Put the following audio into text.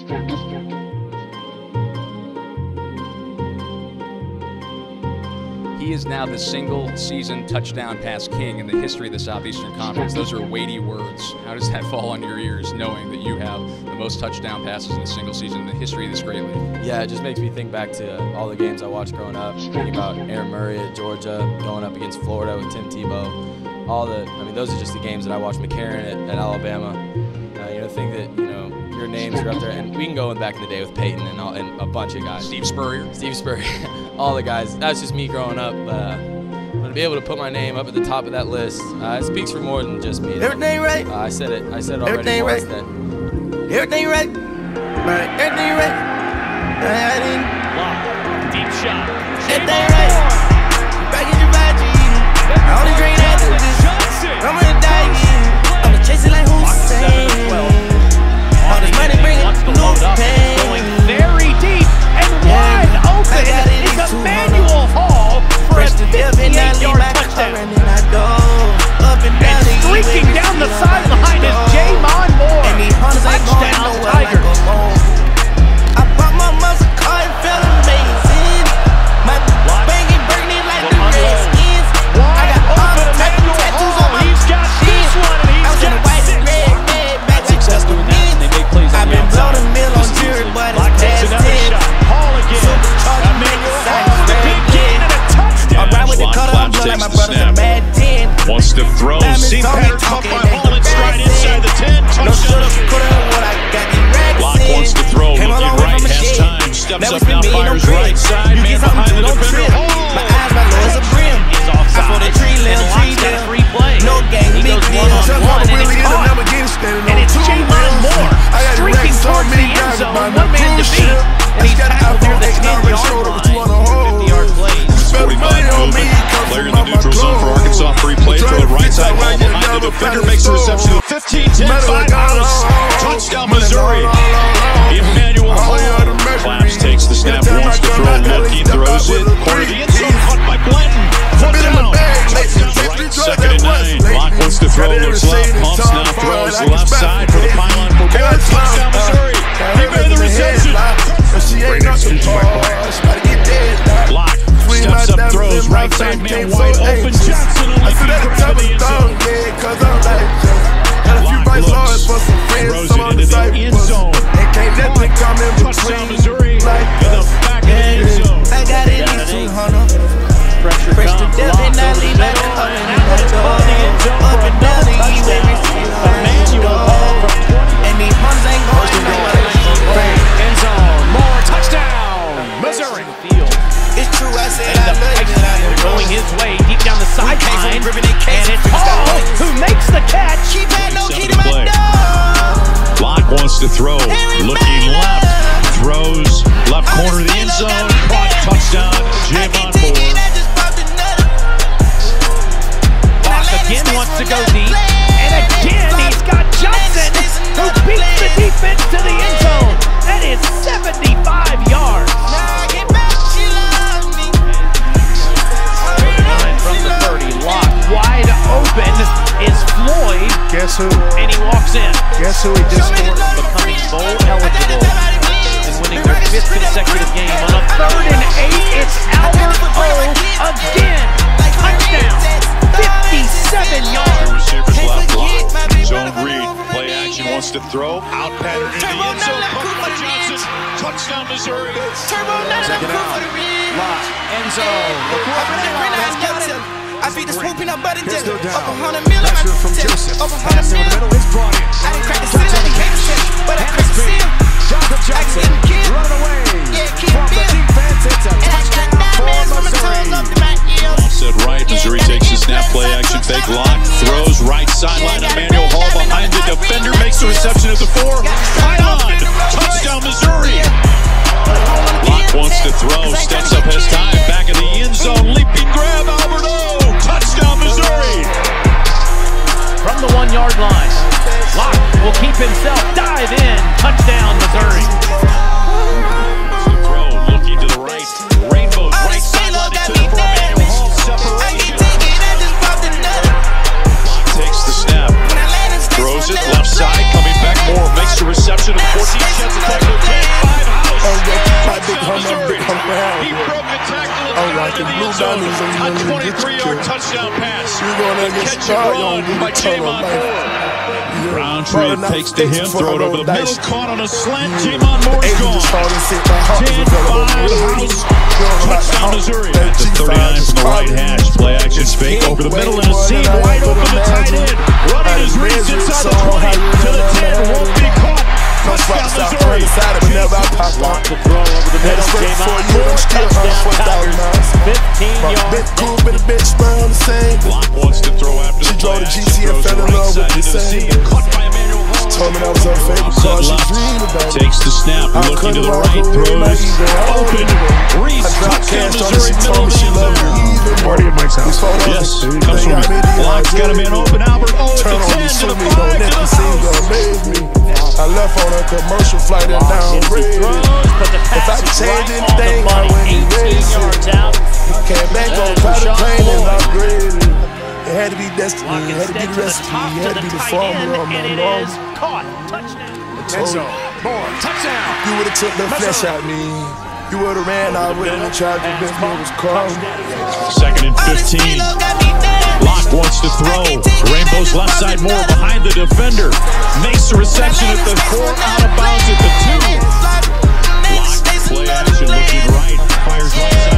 He is now the single-season touchdown pass king in the history of the Southeastern Conference. Those are weighty words. How does that fall on your ears, knowing that you have the most touchdown passes in a single season in the history of this great league? Yeah, it just makes me think back to all the games I watched growing up, thinking about Aaron Murray at Georgia, going up against Florida with Tim Tebow. Those are just the games that I watched. McCarron at Alabama. Think that, your names are up there, and we can go back in the day with Peyton and a bunch of guys. Steve Spurrier, all the guys. That's just me growing up. To be able to put my name up at the top of that list, it speaks for more than just me. Everything right? I said it already. Everything right? Everything right? Everything right? Lock. Deep shot. Everything right? Back in your body. I only drink after this. I'm gonna die again. I'm gonna chase it like Hussein. All this money bringing no pain. Going very deep and wide open. It's Emmanuel Hall for a 58-yard touchdown. And streaking down the sideline is Jamon Moore. Touchdown, Tigers. I bought my muscle car and felt amazing. My banging burning like the Redskins. I got all the tattoos on my He's got this one, and he's got white and red back like Justin Wentz. I've been blowing a mill on Jerry, but it's past 10. Hall again. Emmanuel Hall with a big gain and a touchdown. I ride with the color, I'm blowing like my brother's a bad 10. Wants to throw. Seam pattern caught by Hall and stride inside the 10. Touchdown. Lock wants to throw. Looking right. Has time. Steps up now. Fires right side. Man behind the defender. Hall. My eyes, my low as a brim. He's offside. I for the tree, little tree, got a little. free play. No game, He big goes deal. one-on-one, and it's caught. And it's Jamon Moore streaking towards the end zone. One man to beat. And he's tackled near the 10-yard line. 50-yard play. 45 movement. Player in the neutral zone for Arkansas. Free play. Throw it right side. Ball behind the defender. Makes the reception. 15-10. 5 hours. Touchdown, Missouri. Emmanuel Hall. Claps, takes the snap. Wants to throw. Looking. Throws it. Corner of the end zone. Caught by Blanton. Touchdown. Right. 2nd and 9. Lock wants to throw. Looks left. Pumps now. Throws left side for the pylon for Moore. Touchdown, Missouri. He made the reception. Bring us into my line. Lock. Steps up, throws, right side man wide open. Jackson only can grab the end zone. Throws it into the end zone. Touchdown, Missouri. In the back of the end zone. I got it in 200. Pressure Fresh to comes. death and I leave like a And now it's above the end zone for another touchdown. Emmanuel Hall from 20. And these huns ain't going End zone. More touchdown. Missouri. It's true, I said And I the love you. going his way deep down the sideline. And it's Hall who makes the catch. Keep had no key to Seven to my play. door. Lock wants to throw. Looking left. Throws. Left corner of the end zone. Caught. Touchdown. Jamon Moore. Lock again wants to go deep. And again he's got Johnson who beats the defense to the end zone. That is 75 yards. From the 30, Lock wide open is Floyd. Guess who? And he walks in. Guess who he just scored? Becoming bowl eligible and winning their 5th consecutive game. On a 3rd and 8, it's Albert O again. Touchdown. 57 yards. Receivers left block. Zone read. Play action wants to throw. Out pattern into the end zone. Caught by Johnson. Touchdown, Missouri. Second out. Lock. End zone. I feed the swoop peanut butter They're still dinner. down. Over 100 mil. Pressure from Joseph. Over 100 Pass in the mil. middle is brought in. I didn't crack the seal, I didn't crack the seal, but I cracked the seal. Jonathan Jackson I can kill. running away Yeah, kill from the Bill. defense. It's a And I got touchdown diamonds for from my toes up Missouri. to my ears. Offset right. Missouri takes the snap. Play action fake. Lock. Throws right sideline. Emmanuel Hall behind the defender. Makes the reception at the 4. Pylon. Touchdown, Missouri. Lock wants to throw. Steps up, has time. Back of the end zone. Leaping grab. Albert O. Touchdown, Missouri. From the 1-yard line. Lock will keep himself. Dive in. Touchdown, Missouri. Throw. Looking to the right. Rainbows. Right sideline. To the Emmanuel Hall. Separation. Lock takes the snap. Throws it left side. Coming back more. Makes the reception. 14 chance to tackle. side of the end zone. A 23-yard touchdown pass. The catch and run by Jamon Moore. Roundtree takes to him, throw it over the middle, caught on a slant. Jamon Moore's gone. 10-5 house. Touchdown Missouri. At the 39 from the right hash. Play action fake over the middle and a seam wide open to tight end. Running his reads inside the 20 to the 10. Won't be caught. Touchdown Missouri. Block the throw over the middle. Jamon Moore. Touchdown Tigers. 15 yards. Block wants to throw after the play. drove the GT and fell in love with the same. Caught by Emmanuel Hall. Told me that was her favorite car. She dreamed about it. Takes the snap, looking to the right, throws open. Reese, touchdown Missouri, middle of the end zone. Party at Mike's house. Yes, comes from Locke's got a man open. Albert, to the 10, to the 5, to the house. I left on a commercial flight and downgraded. If I could change anything, I wouldn't erase it. Came back on private plane and upgraded. It had to be destiny, it had to be the recipe, it had to be the formula of my mom. Caught. Touchdown. Mizzou, Moore. Touchdown. you would've took the flesh out me. You would've ran out with it and tried to convince me it was calm. Second and 15. Locke wants to throw. Rainbow's left side, Moore behind the defender. Makes the reception at the 4, out of bounds at the 2. Locke, play action, looking right. Fires right side.